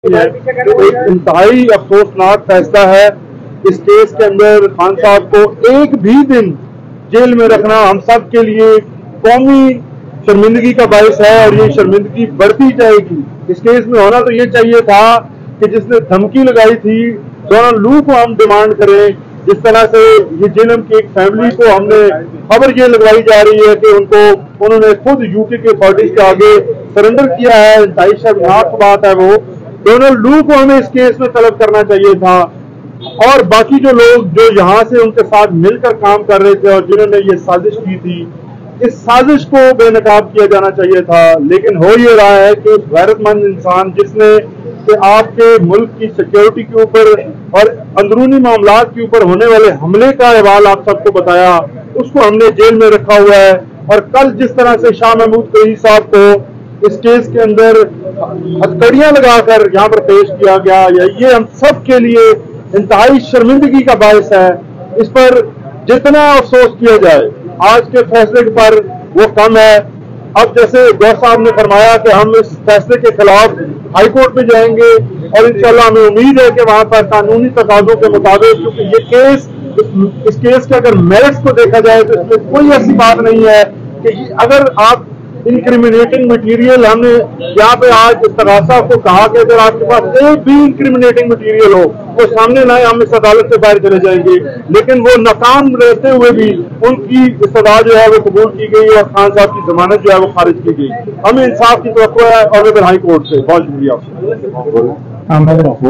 ایک انتہائی افسوسناک فیصلہ ہے اس کیس کے اندر خان صاحب کو ایک بھی دن جیل میں رکھنا ہم سب کے لیے قومی شرمندگی کا باعث ہے اور یہ شرمندگی بڑھتی جائے گی۔ اس کیس میں ہونا تو یہ چاہیے تھا کہ جس نے دھمکی لگائی تھی ڈونلڈ لو کو ہم ڈیمانڈ کریں، جس طرح سے یہ جنم کی ایک فیملی کو ہم نے خبر یہ لگوائی جا رہی ہے کہ انہوں نے خود یو کے اتھارٹیز کے آگے سرنڈر کیا ہے، انتہائی شرمناک بات ہے۔ وہ ڈونلڈ لو کو ہمیں اس کیس میں طلب کرنا چاہیے تھا، اور باقی جو لوگ جو یہاں سے ان کے ساتھ مل کر کام کر رہے تھے اور جنہوں نے یہ سازش کی تھی، اس سازش کو بے نقاب کیا جانا چاہیے تھا۔ لیکن ہو یہ رہا ہے کہ اس غیرت مند انسان جس نے کہ آپ کے ملک کی سیکیورٹی کے اوپر اور اندرونی معاملات کے اوپر ہونے والے حملے کا احوال آپ سب کو بتایا، اس کو ہم نے جیل میں رکھا ہوا ہے۔ اور کل جس طرح سے شاہ محمود قریشی صاحب کو اس کیس کے اندر ہتھکڑیاں لگا کر یہاں پر پیش کیا گیا، یہ ہم سب کے لیے انتہائی شرمندگی کا باعث ہے۔ اس پر جتنا افسوس کیا جائے آج کے فیصلے پر وہ کم ہے۔ اب جیسے گور صاحب نے فرمایا کہ ہم اس فیصلے کے خلاف ہائی کورٹ میں جائیں گے اور انشاءاللہ ہمیں امید ہے کہ وہاں پر قانونی تقاضوں کے مطابق، کیونکہ یہ کیس اس کیس کے اگر میرٹس کو دیکھا جائے تو اس میں کوئی ایسی بات نہیں ہے کہ اگر آپ انکریمنیٹنگ مٹیریل، ہم نے یہاں پہ آج استغاثہ کو کہا کہ اگر آپ کے پاس ایک بھی انکریمنیٹنگ مٹیریل ہو وہ سامنے لائے، ہم اس عدالت سے باہر چلے جائیں گے، لیکن وہ ناکام رہتے ہوئے بھی ان کی استدعا جو ہے وہ قبول کی گئی اور خان صاحب کی ضمانت جو ہے وہ خارج کی گئی۔ ہمیں انصاف کی توقع ہے اور ہائی کورٹ سے۔ بہت شکریہ آپ سے۔